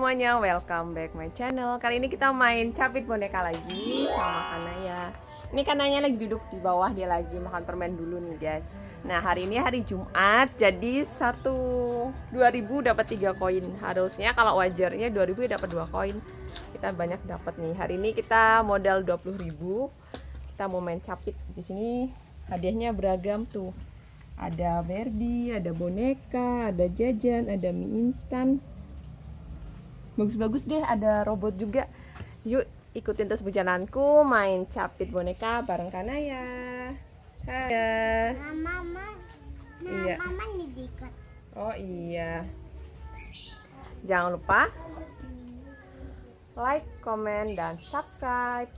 semuanya, welcome back my channel. Kali ini kita main capit boneka lagi sama Kanaya. Ini Kananya lagi duduk di bawah, dia lagi makan permen dulu nih guys. Nah hari ini hari Jumat, jadi 2000 dapat 3 koin. Harusnya kalau wajarnya 2000 dapat 2 koin. Kita banyak dapat nih. Hari ini kita modal 20.000. Kita mau main capit. Di sini hadiahnya beragam tuh. Ada Barbie, ada boneka, ada jajan, ada mie instan. Bagus-bagus deh, ada robot juga. Yuk ikutin terus perjalananku main capit boneka bareng Kanaya. Hai. Mama. Iya. Mama nih diikat. Oh iya. Jangan lupa like, comment, dan subscribe.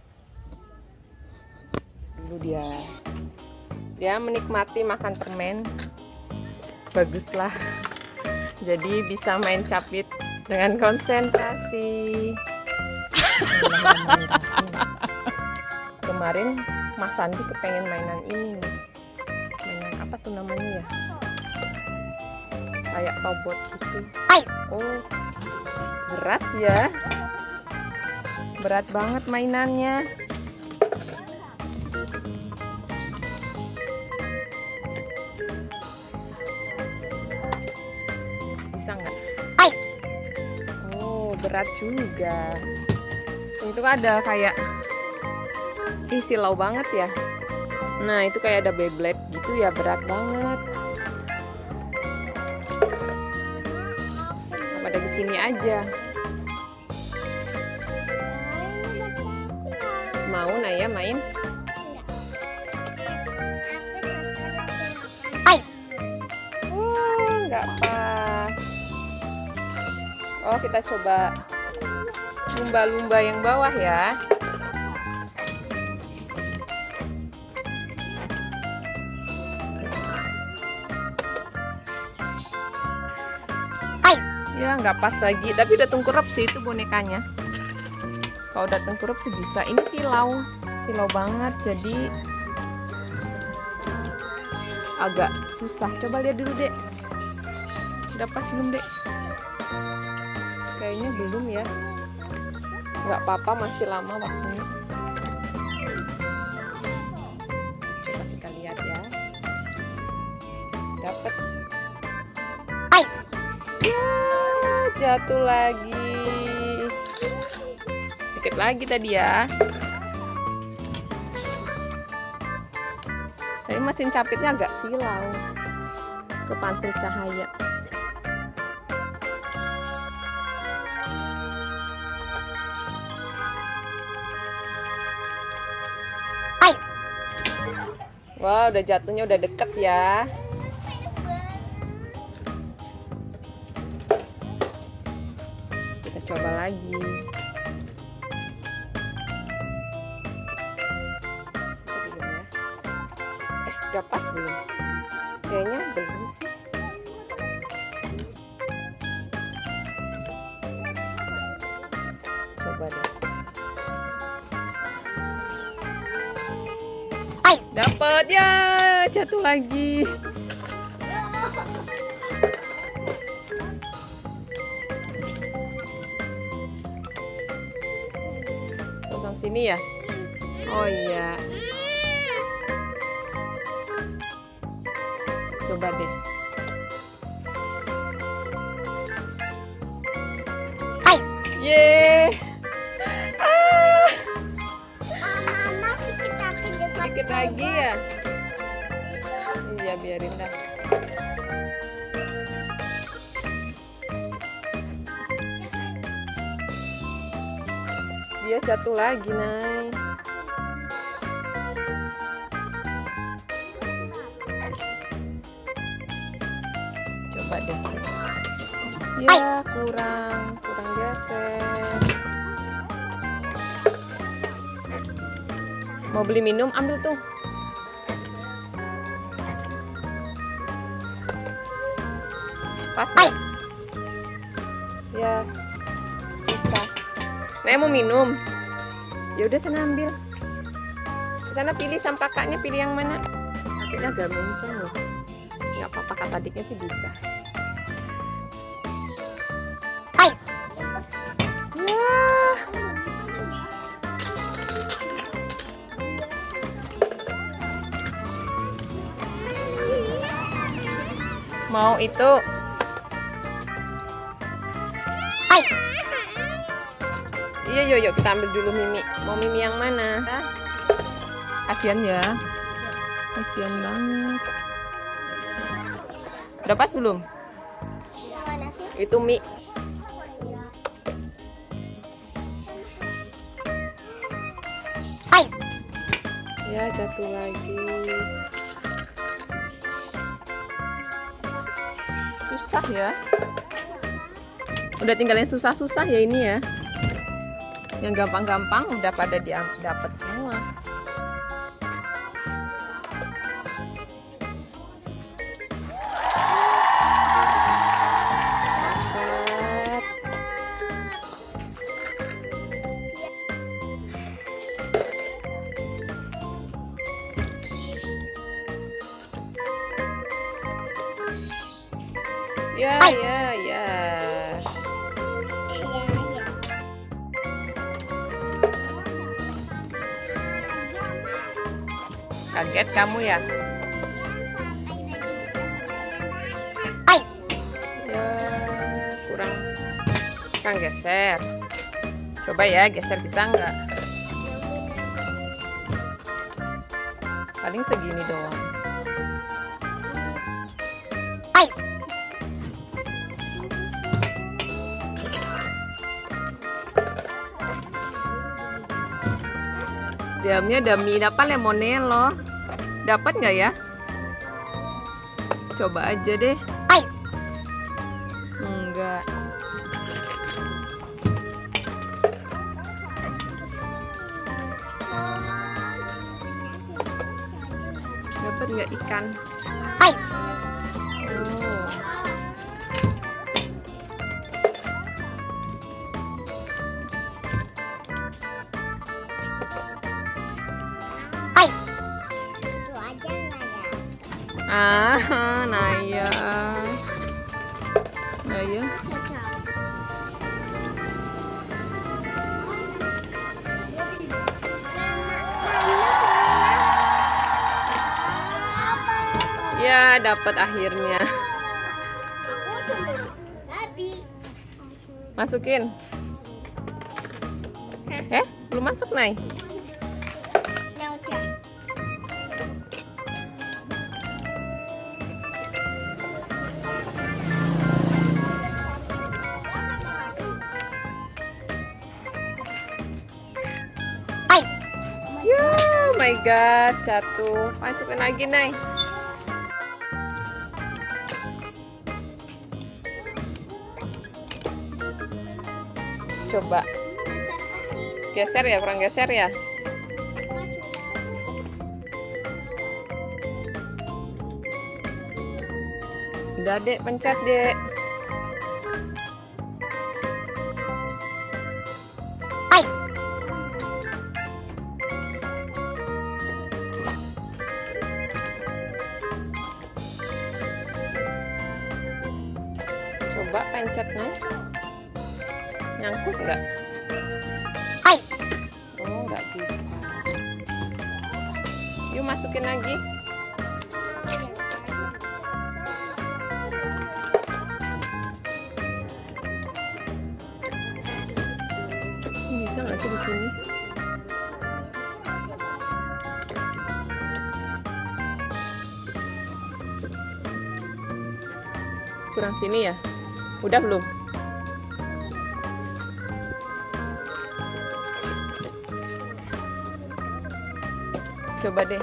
Dulu dia menikmati makan permen. Baguslah. Jadi bisa main capit dengan konsentrasi. Kemarin Mas Sandi kepengen mainan ini nih. Mainan apa tuh namanya ya? Kayak robot gitu. Oh, berat ya. Berat banget mainannya. Bisa nggak? Oh, berat juga. Itu ada kayak silau banget ya. Nah, itu kayak ada Beyblade gitu ya, berat banget. Pada di sini aja. Mau Naya main? Nggak pas. Oh, kita coba lumba-lumba yang bawah ya. Ya nggak pas lagi, tapi udah tengkurap sih itu bonekanya. Kalau udah tengkurap sih bisa. Ini silau banget, jadi agak susah. Coba lihat dulu dek, udah pas belum dek? Kayaknya belum ya. Nggak apa-apa, masih lama waktunya. Coba kita lihat ya. Dapat. Jatuh lagi. Dikit lagi tadi ya. Tapi mesin capitnya agak silau. Kepantul cahaya. Wah, udah jatuhnya udah deket ya. Kita coba lagi. Udah pas belum? Kayaknya belum sih. Coba deh. Dapat ya, jatuh lagi. Pasang sini ya. Oh iya. Coba deh. Yeay. Sedikit lagi ya. Iya, biarin dah. Dia jatuh lagi, Nay. Coba deh. Ya, kurang geser. Mau beli minum, ambil tuh. Pas gak? Ya, susah. Nah, mau minum. Ya udah, sana ambil. Sana pilih sama kakaknya, pilih yang mana. Kakaknya agak menceng loh. Nggak apa-apa, kata adiknya sih bisa. Mau itu. Iya, yuk kita ambil dulu Mimi. Mau Mimi yang mana? Kasian ya. Kasian banget. Udah pas belum? Mana sih? Itu mie. Ya, jatuh lagi. Susah ya. Udah tinggal yang susah-susah ya ini ya. Yang gampang-gampang udah pada dapat semua. Ya. Kaget kamu ya? Ya, kurang geser. Coba ya, geser bisa nggak? Paling segini doang. Diamnya demi dapat lemonelo. Dapat nggak ya? Coba aja deh. Enggak. Dapat nggak ikan? Oh. Naya. Ya, dapat akhirnya. Masukin. Belum masuk, Nay. Oh my god, jatuh. Masukin lagi, Nay. Coba. Geser ya, kurang geser ya. Udah, Dek, pencet, Dek. Coba pencetnya. Nyangkut nggak? Oh, nggak bisa. Yuk masukin lagi. Bisa nggak sih di sini? Kurang sini ya? Udah belum? Coba deh.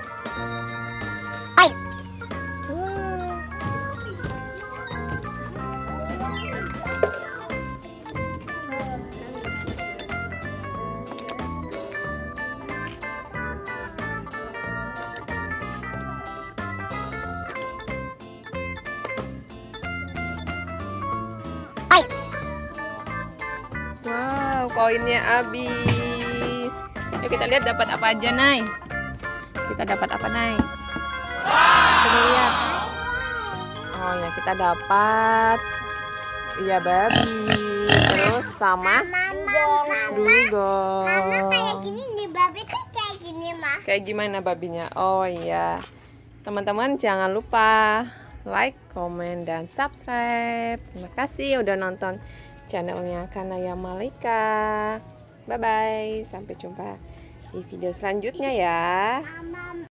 Wow, koinnya habis. Yuk kita lihat dapat apa aja, Nay. Kita dapat apa, Nay? Coba lihat. Oh ya, kita dapat iya babi. Terus sama dugong. Mama kayak gini nih, babi tuh kayak gini, mah. Kayak gimana babinya? Oh iya. Teman-teman jangan lupa like, komen, dan subscribe. Terima kasih udah nonton channelnya Kanaya Malika. Bye bye, sampai jumpa di video selanjutnya ya. Mama.